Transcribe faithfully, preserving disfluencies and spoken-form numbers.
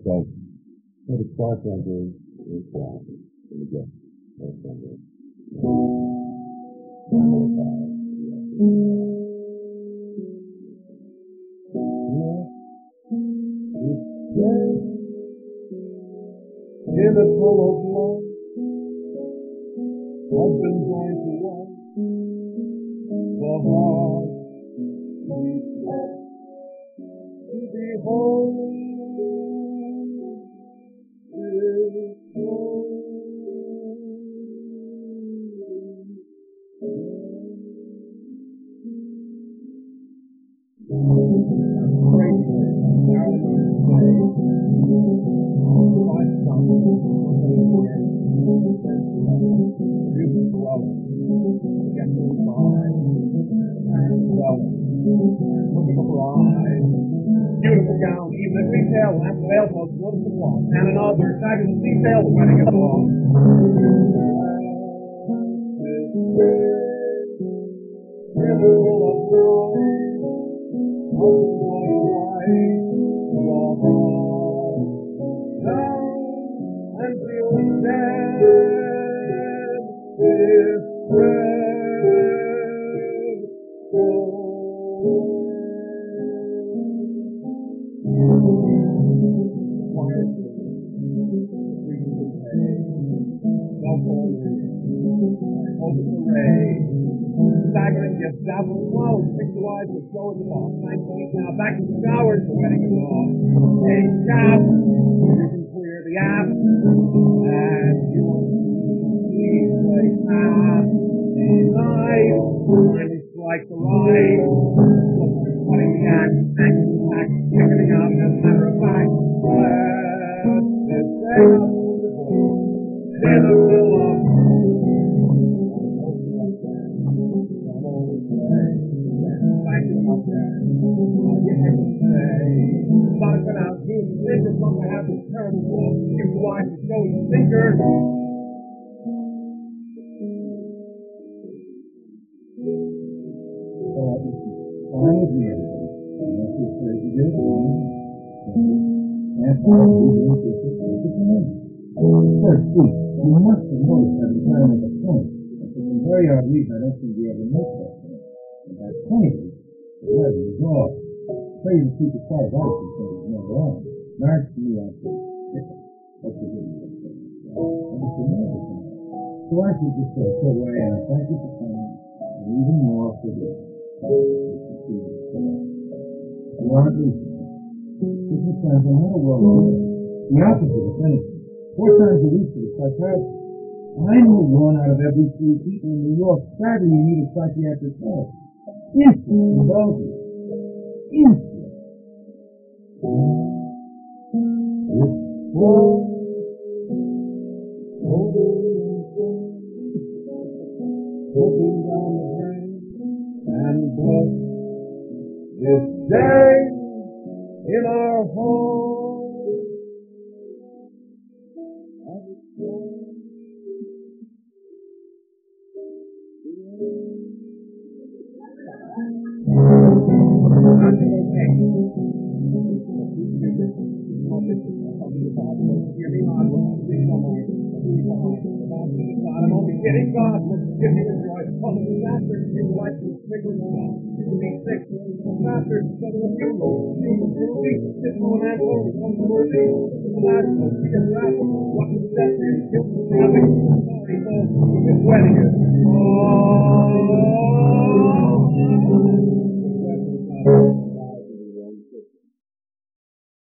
So, so the spark under is black. There we go. Spark under. In a full of love, I've been going to walk the heart to behold is beautiful gown, even at retail, lamp veils, most wonderful cloth, and another fabulous detail wedding at all. And feel sad is staggering gifts, dazzling flowers, picture eyes with show in the box. nineteen now back in the showers, the wedding is off. A shop, you can clear the app, and you will please play happy life. Time is like the ride, cutting the act, acting the act, picking out as a matter of fact. Let this day up in the middle of Not a good out, he's lived as long as I have this terrible walk. Give the wife to show his finger. Fine with me, everybody. Unless you're afraid to do it wrong. And all you want is to take it from me. First, please, you must have noticed that I'm trying to make a point. And for some very odd reason, I don't seem to be able to make that point. And that point is, the wedding is off. Please keep it quiet, I think there's no wrong. Marriage to me, I think, different. That's a good one. And it's a matter of thing. So I should just say, so where I am, thank you for coming, and even more for this. You are a reason. This is times I'm not a world leader. The opposite, if anything. Four times a week to the psychiatrist. I know one out of every three people in New York sadly need a psychiatric help. Instant indulgence. Instant. Looking down the drain and bless this day in our home. I'm only kidding, God. Give me the joy. From the master, you like to figure it out. You can be sick. The master, instead of a funeral, you can do a week. This one and one becomes worthy. The master, you can laugh. What is that? You're guilty. Sorry, no. This wedding is.